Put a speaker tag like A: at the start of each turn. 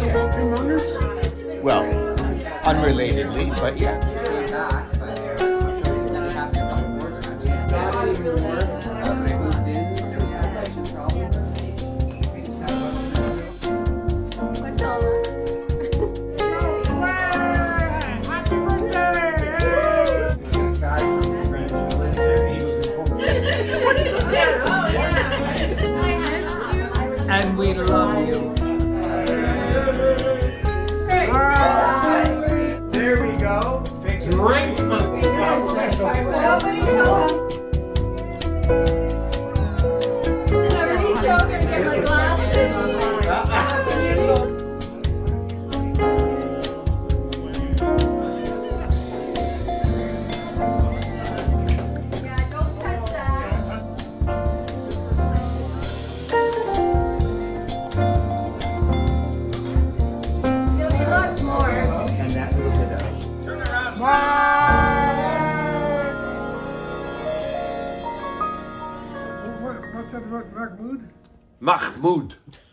A: Well, unrelatedly, but yeah.
B: And we love you.
C: There we go. Drink.
D: What's that about Mahmoud?
A: Mahmoud.